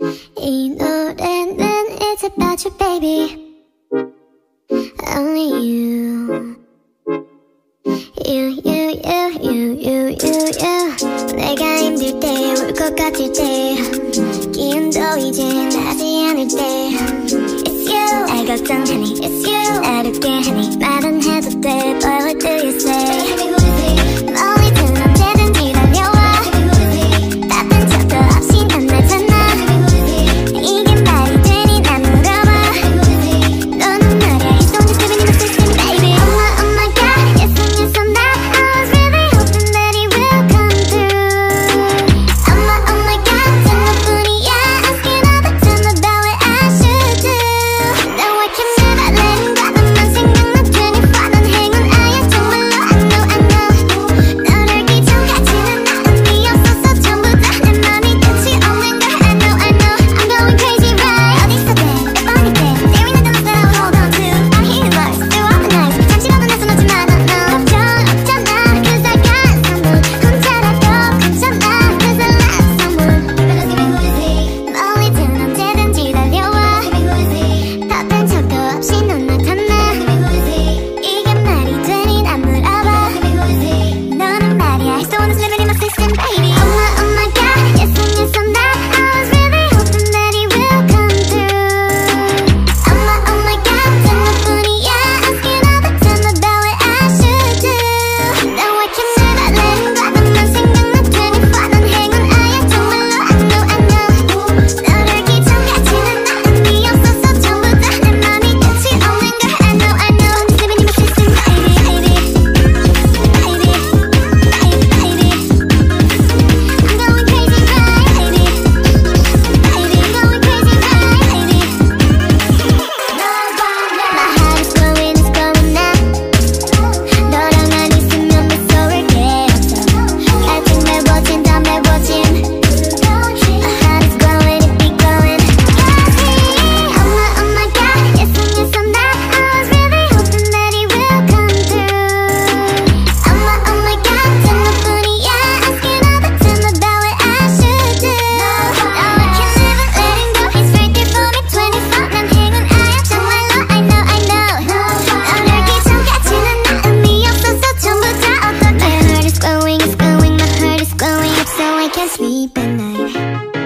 이 노래는 It's about you baby, only you. 내가 힘들 때, 울 것 같을 때, 기운도 이젠 나지 않을 때, It's you, 날 걱정하니 It's you, 어렵게 하니 말은 해도 돼, But what do you say? 멀리든 언제든지 달려와, 바쁜 척도 없이 넌 나잖아. 이게 말이 되니 난 물어봐. 너는 말야 It's only living in the system baby. Oh my god, yes and yes and that. I was really hoping that it will come through. Oh my god, 전 너뿐이야. Asking all the time about what I should do. No, I can never let him go. 너만 생각만 24. 넌 행운아야 정말로 I know. 너를 기억하지는 않니 없어서 전부 다 내 맘이 끝이 없는 걸 I know. I'm going crazy right. 어디서든 몇 번이든 There ain't nothing that I'll hold on to. I'm here lost through all the nights. 잠시라도 내 손 놓지 마. 너 걱정 없잖아. Cause I got someone. 혼자라도 괜찮아. Cause I love someone. 멀리든 언제든지 달려와. 바쁜 척도 없이 넌 나타나. 이게 말이 되니 난 물어봐. 너는 말이야 It's the one that's living in my system baby. Oh my god, yes and yes and that. I was really hoping that it will come through. Oh my god, 전 너뿐이야. Asking all the time about what I should do. No, I can never let him go. 너만 생각만 24. 넌 행운아야 정말로 I know. 너를 기억하지는 않니 없어서 전부 다 내 맘이 끝이 없는 걸 I know. It's living in my system baby. I'm going crazy right baby. I'm going crazy right baby. My heart is going now. 너랑 난 있으면 무서울게 없어. 갈등 매워진 다 매워진. My heart is growing, it be growing. Oh my god, yes and yes and that. I was really hoping that it will come through. Oh my god, 전 너뿐이야. Asking all the time about what I should do. No, I can never let him go. He's right there for me 24. 난 행운아야 정말로 I know. 너를 기억하지는 않니 없어서 전부 다 어떡해. My heart is going, my heart is going up so I can't sleep at night.